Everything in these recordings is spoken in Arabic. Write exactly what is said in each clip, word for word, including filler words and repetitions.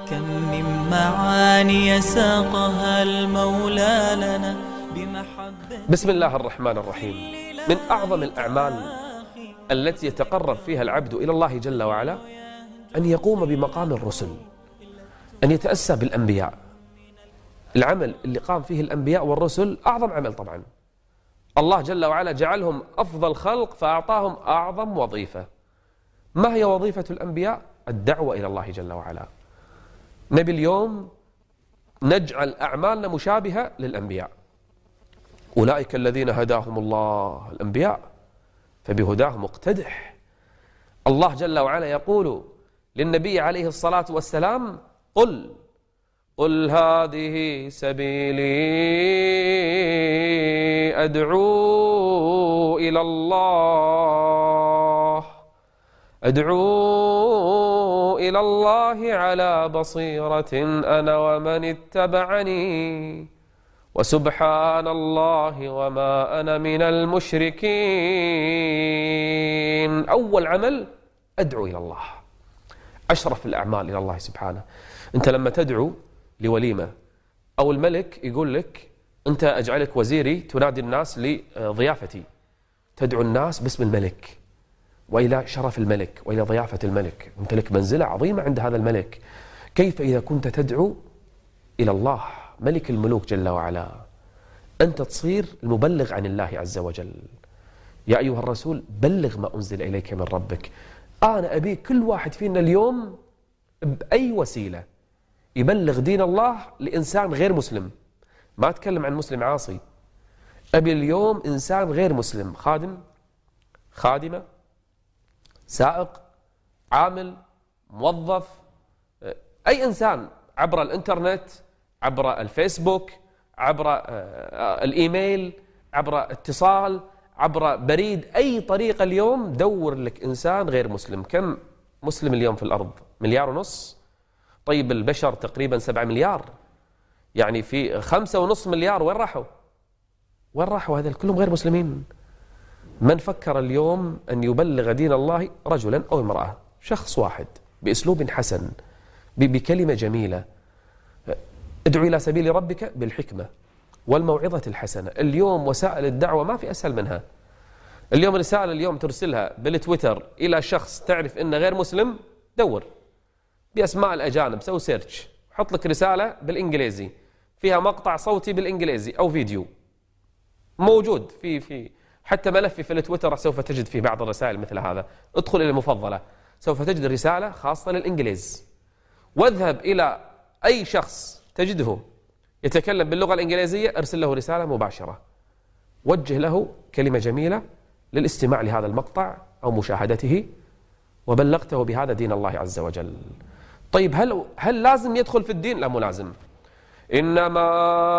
كم من معاني ساقها المولى لنا بمحبة. بسم الله الرحمن الرحيم. من أعظم الأعمال التي يتقرب فيها العبد إلى الله جل وعلا أن يقوم بمقام الرسل، أن يتأسى بالأنبياء. العمل اللي قام فيه الأنبياء والرسل أعظم عمل طبعا. الله جل وعلا جعلهم أفضل خلق فأعطاهم أعظم وظيفة. ما هي وظيفة الأنبياء؟ الدعوة إلى الله جل وعلا. نبي اليوم نجعل أعمالنا مشابهة للأنبياء. أولئك الذين هداهم الله، الأنبياء، فبهداهم اقتدح. الله جل وعلا يقول للنبي عليه الصلاة والسلام: قل قل هذه سبيلي أدعو إلى الله أدعو إلى الله على بصيرة أنا ومن اتبعني وسبحان الله وما أنا من المشركين. أول عمل أدعو إلى الله، أشرف الأعمال إلى الله سبحانه. أنت لما تدعو لوليمة أو الملك يقول لك أنت أجعلك وزيري تنادي الناس لضيافتي، تدعو الناس باسم الملك وإلى شرف الملك وإلى ضيافة الملك، أنت لك منزلة عظيمة عند هذا الملك. كيف إذا كنت تدعو إلى الله ملك الملوك جل وعلا؟ أنت تصير المبلغ عن الله عز وجل. يا أيها الرسول بلغ ما أنزل إليك من ربك. أنا أبي كل واحد فينا اليوم بأي وسيلة يبلغ دين الله لإنسان غير مسلم. ما أتكلم عن مسلم عاصي، أبي اليوم إنسان غير مسلم، خادم، خادمة، سائق، عامل، موظف، أي إنسان، عبر الإنترنت، عبر الفيسبوك، عبر الإيميل، عبر اتصال، عبر بريد، أي طريقة اليوم دور لك إنسان غير مسلم. كم مسلم اليوم في الأرض؟ مليار ونص. طيب البشر تقريبا سبعة مليار، يعني في خمسة ونص مليار وين راحوا؟ وين راحوا؟ هذا كلهم غير مسلمين. من فكر اليوم أن يبلغ دين الله رجلا أو امرأة، شخص واحد، بأسلوب حسن، بكلمة جميلة، ادعو إلى سبيل ربك بالحكمة والموعظة الحسنة. اليوم وسائل الدعوة ما في أسهل منها. اليوم رسالة اليوم ترسلها بالتويتر إلى شخص تعرف إنه غير مسلم، دور بأسماء الأجانب، سوي سيرش، حط لك رسالة بالإنجليزي فيها مقطع صوتي بالإنجليزي أو فيديو موجود في في حتى ملفي في التويتر سوف تجد فيه بعض الرسائل مثل هذا. ادخل إلى المفضلة سوف تجد رسالة خاصة للإنجليز، واذهب إلى أي شخص تجده يتكلم باللغة الإنجليزية ارسل له رسالة مباشرة، وجه له كلمة جميلة للاستماع لهذا المقطع أو مشاهدته، وبلغته بهذا دين الله عز وجل. طيب هل هل لازم يدخل في الدين؟ لا، مو لازم. إنما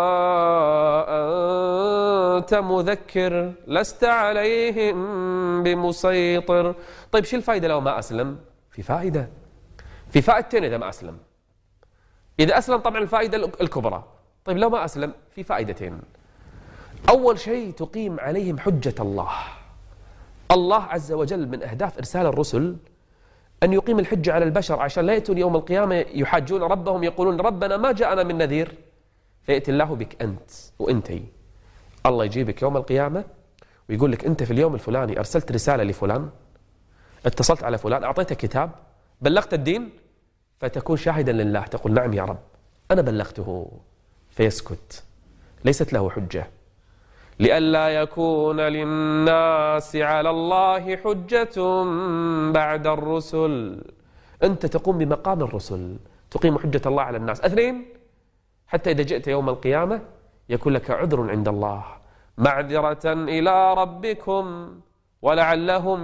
أنت مذكر لست عليهم بمسيطر. طيب شو الفائدة لو ما أسلم؟ في فائدة، في فائدتين إذا ما أسلم. إذا أسلم طبعا الفائدة الكبرى. طيب لو ما أسلم في فائدتين. أول شيء تقيم عليهم حجة الله. الله عز وجل من أهداف إرسال الرسل أن يقيم الحجة على البشر عشان لا يأتون يوم القيامة يحاجون ربهم يقولون ربنا ما جاءنا من نذير، فيأتي الله بك أنت وأنتي. الله يجيبك يوم القيامة ويقول لك أنت في اليوم الفلاني أرسلت رسالة لفلان، اتصلت على فلان، أعطيته كتاب، بلغت الدين، فتكون شاهدا لله، تقول نعم يا رب أنا بلغته، فيسكت، ليست له حجة. لئلا يكون للناس على الله حجة بعد الرسل. أنت تقوم بمقام الرسل، تقيم حجة الله على الناس. اثنين، حتى إذا جئت يوم القيامة يكون لك عذر عند الله، معذرة إلى ربكم ولعلهم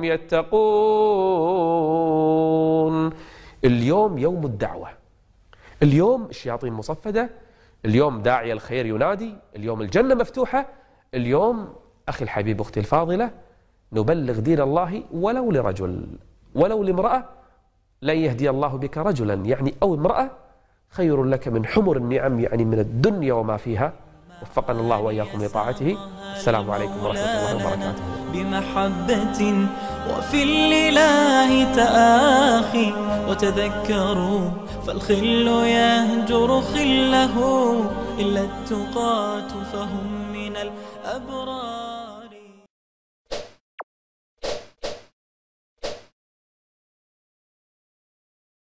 يتقون. اليوم يوم الدعوة، اليوم الشياطين مصفدة، اليوم داعي الخير ينادي، اليوم الجنة مفتوحة، اليوم أخي الحبيب أختي الفاضلة نبلغ دين الله ولو لرجل ولو لامرأة. لن يهدي الله بك رجلا يعني أو امرأة خير لك من حمر النعم، يعني من الدنيا وما فيها. وفقنا الله وإياكم لطاعته. السلام عليكم ورحمة الله وبركاته. بمحبة وفي الإله تآخي وتذكروا فالخل يهجر خله إلا التقاة فهم من الأبرار.